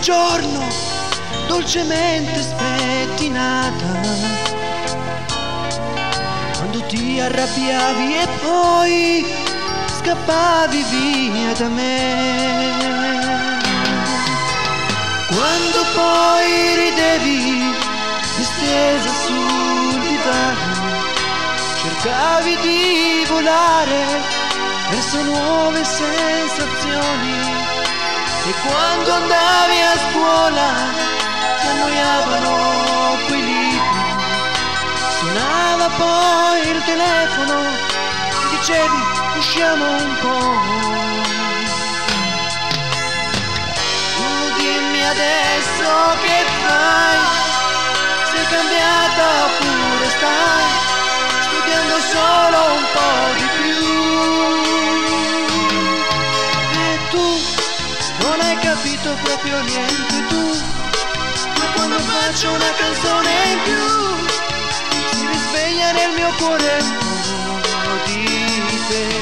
giorno dolcemente spettinata, quando ti arrabbiavi e poi scappavi via da me, quando poi ridevi distesa sul divano, cercavi di volare verso nuove sensazioni, e quando andavi a scuola ti annoiavano quei libri, suonava poi il telefono e dicevi usciamo un po'. Tu dimmi adesso che fai, sei cambiata oppure stai studiando solo un po' di più, e tu non hai capito proprio niente tu, ma quando faccio una canzone in più si risveglia nel mio cuore un po' di te.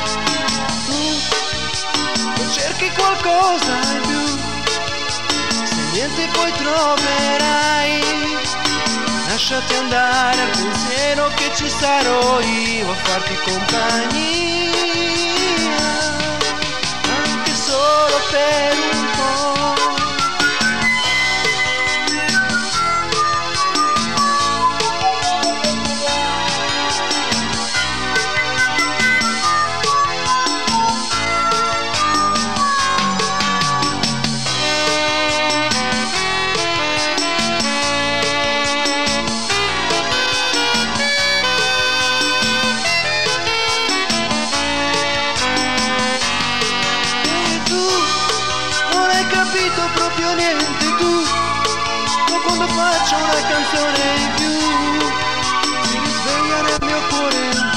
Tu cerchi qualcosa in più, se niente poi troverai, lasciati andare al pensiero che ci sarò io a farti compagnia, anche solo per un po'. Capito proprio niente tu, ma quando faccio una canzone in più si risveglia nel mio cuore